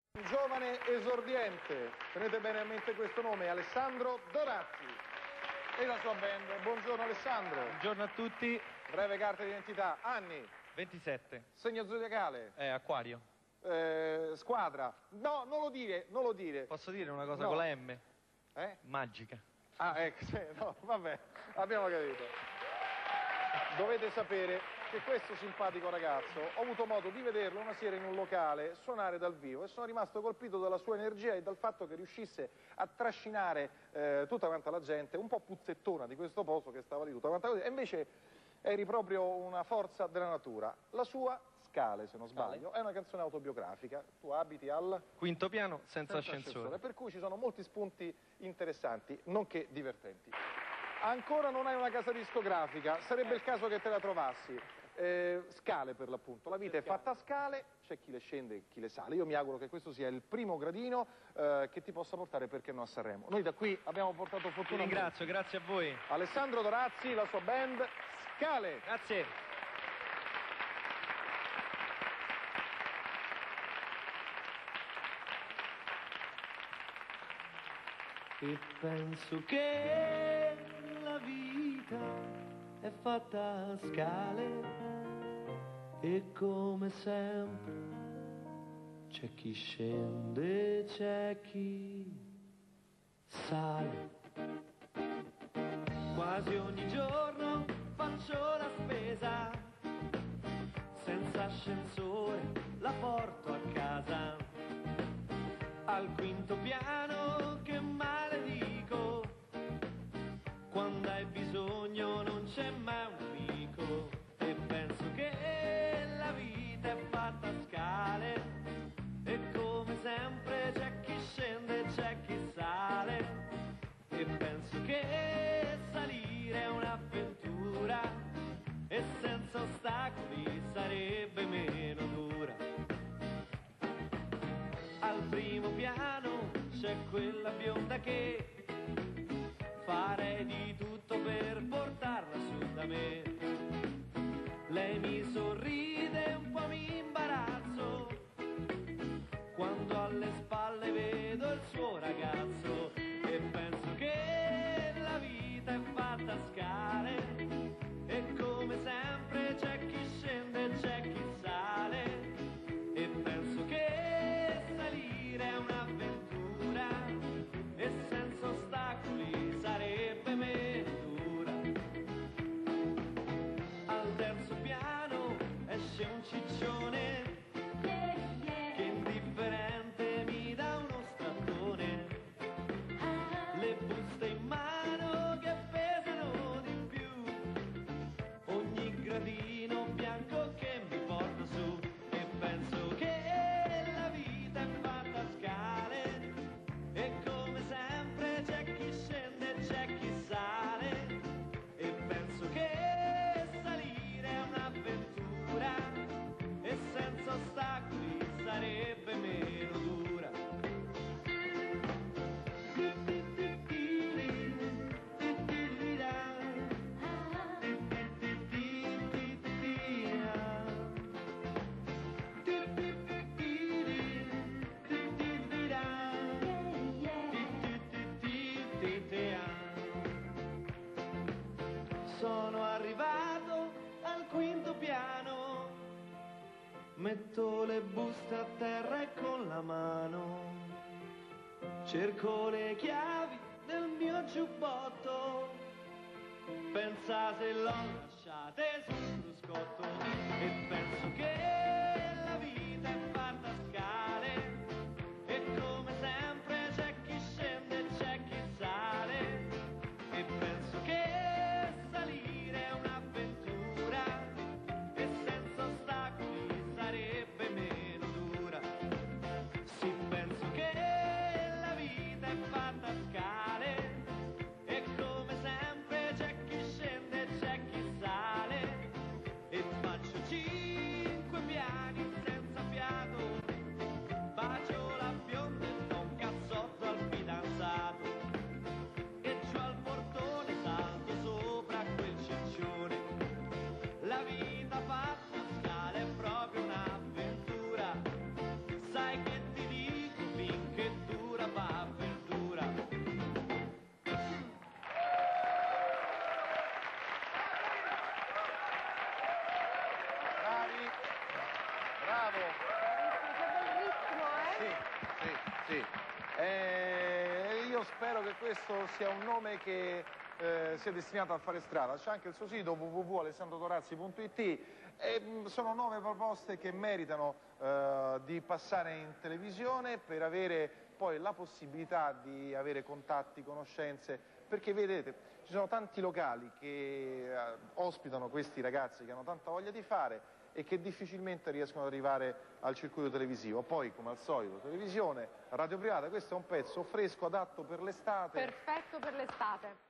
Un giovane esordiente, tenete bene a mente questo nome, Alessandro Dorazzi e la sua band. Buongiorno Alessandro. Buongiorno a tutti. Breve carta d'identità. Anni? 27. Segno zodiacale? Acquario. Squadra? No, non lo dire. Posso dire una cosa No. con la M? Magica. Magica. Ah, ecco, sì, no, vabbè, abbiamo capito. Dovete sapere che questo simpatico ragazzo, ho avuto modo di vederlo una sera in un locale suonare dal vivo e sono rimasto colpito dalla sua energia e dal fatto che riuscisse a trascinare tutta quanta la gente, un po' puzzettona di questo posto che stava lì tutta quanta così, e invece eri proprio una forza della natura. La sua, Scale, se non sbaglio, è una canzone autobiografica. Tu abiti al quinto piano senza ascensore. per cui ci sono molti spunti interessanti, nonché divertenti. Ancora non hai una casa discografica, sarebbe il caso che te la trovassi. Scale per l'appunto, la vita è fatta a scale, c'è chi le scende e chi le sale. Io mi auguro che questo sia il primo gradino che ti possa portare, perché no, a Sanremo. Noi da qui abbiamo portato Vi fortuna. ringrazio, grazie a voi. Alessandro Dorazzi, la sua band, Scale. Grazie. E penso che la vita è fatta a scale e come sempre c'è chi scende, c'è chi sale. Quasi ogni giorno faccio la spesa, senza ascensore la porto a casa, al quinto piano che maledico, quando hai bisogno non c'è mai un amico. E penso che la vita è fatta a scale e come sempre c'è chi scende, c'è chi sale. E penso che salire è un'avventura e senza ostacoli sarebbe meno dura. Al primo piano c'è quella bionda che farei di tutto per portarla su da me. Lei mi sorride, un po' mi imbarazzo quando alle spalle vedo il suo ragazzo. E penso che la vita è fatta a scale e come sempre c'è chi scende, c'è chi sale. E penso che salire è un'avventura e senza ostacoli sarebbe meno dura. Al terzo piano esce un ciccione che indifferente mi dà uno strattone. Le buste in mano che pesano di più, ogni gradino bianco che mi porta su. E penso che la vita è fatta a scale e come sempre c'è chi scende, c'è chi sale. E penso che salire è un'avventura e senza ostacoli sarebbe meno dura. Sono arrivato al quinto piano, metto le buste a terra e con la mano cerco le chiavi del mio giubbotto. Pensa se l'ho lasciate sul cruscotto. E penso che la vita è fatta a scale e come sempre c'è chi scende, c'è chi sale. E penso che salire è un'avventura e senza ostacoli sarebbe meno dura. Sì, penso che la vita è fatta a scale e come sempre c'è chi scende, c'è chi sale. E faccio 5 piani bravo. Che bel ritmo, Sì. Io spero che questo sia un nome che sia destinato a fare strada. C'è anche il suo sito www.alessandrotorazzi.it e sono 9 proposte che meritano di passare in televisione per avere poi la possibilità di avere contatti, conoscenze, perché vedete, ci sono tanti locali che ospitano questi ragazzi che hanno tanta voglia di fare e che difficilmente riescono ad arrivare al circuito televisivo. Poi, come al solito, televisione, radio privata, questo è un pezzo fresco, adatto per l'estate. Perfetto per l'estate.